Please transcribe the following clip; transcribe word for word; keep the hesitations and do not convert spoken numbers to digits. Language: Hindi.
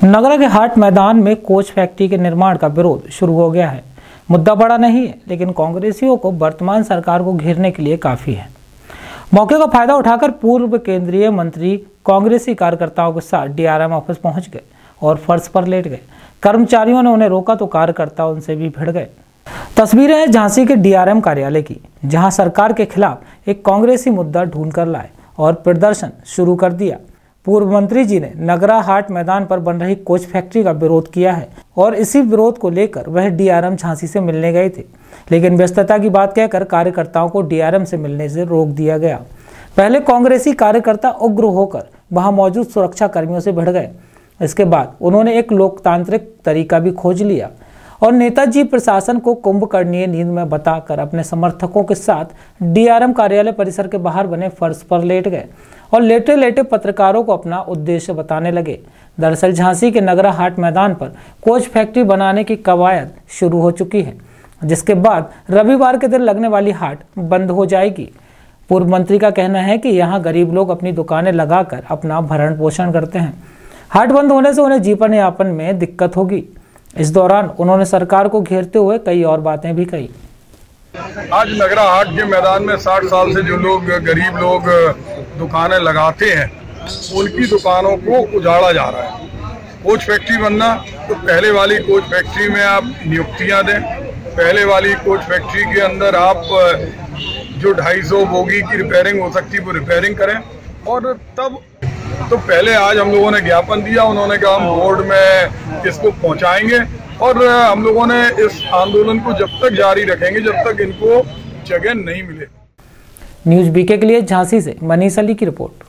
नगरा के हाट मैदान में कोच फैक्ट्री के निर्माण का विरोध शुरू हो गया है। मुद्दा बड़ा नहीं है, लेकिन कांग्रेसियों को वर्तमान सरकार को घेरने के लिए काफी है। मौके का फायदा उठाकर पूर्व केंद्रीय मंत्री कांग्रेसी कार्यकर्ताओं के साथ डीआरएम ऑफिस पहुंच गए और फर्श पर लेट गए। कर्मचारियों ने उन्हें रोका तो कार्यकर्ता उनसे भी भिड़ गए। तस्वीरें हैं झांसी के डीआरएम कार्यालय की, जहां सरकार के खिलाफ एक कांग्रेसी मुद्दा ढूंढ कर लाए और प्रदर्शन शुरू कर दिया। पूर्व मंत्री जी ने नगरा हाट मैदान पर बन रही कोच फैक्ट्री का विरोध किया है और इसी विरोध को लेकर वह डीआरएम झांसी से मिलने गए थे, लेकिन व्यस्तता की बात कहकर कार्यकर्ताओं को डीआरएम से मिलने से रोक दिया गया। पहले कांग्रेसी कार्यकर्ता उग्र होकर वहां मौजूद सुरक्षा कर्मियों से भिड़ गए। इसके बाद उन्होंने एक लोकतांत्रिक तरीका भी खोज लिया और नेताजी प्रशासन को कुंभकर्णीय नींद में बताकर अपने समर्थकों के साथ डीआरएम कार्यालय परिसर के बाहर बने फर्श पर लेट गए और लेटे लेटे पत्रकारों को अपना उद्देश्य बताने लगे। दरअसल झांसी के नगरा हाट मैदान पर कोच फैक्ट्री बनाने की कवायद शुरू हो चुकी है, जिसके बाद रविवार के दिन लगने वाली हाट बंद हो जाएगी। पूर्व मंत्री का कहना है कि यहाँ गरीब लोग अपनी दुकानें लगाकर अपना भरण पोषण करते हैं। हाट बंद होने से उन्हें जीवन यापन में दिक्कत होगी। इस दौरान उन्होंने सरकार को घेरते हुए कई और बातें भी कही। आज नगरा हाट के मैदान में साठ साल से जो लोग गरीब लोग दुकानें लगाते हैं, उनकी दुकानों को उजाड़ा जा रहा है। कोच फैक्ट्री बनना तो पहले वाली कोच फैक्ट्री में आप नियुक्तियां दें, पहले वाली कोच फैक्ट्री के अंदर आप जो ढाई सौ बोगी की रिपेयरिंग हो सकती है वो रिपेयरिंग करें। और तब तो पहले आज हम लोगों ने ज्ञापन दिया, उन्होंने कहा हम बोर्ड में इसको पहुंचाएंगे और हम लोगों ने इस आंदोलन को जब तक जारी रखेंगे जब तक इनको जगह नहीं मिले। न्यूज़ बीके के लिए झांसी से मनीष अली की रिपोर्ट।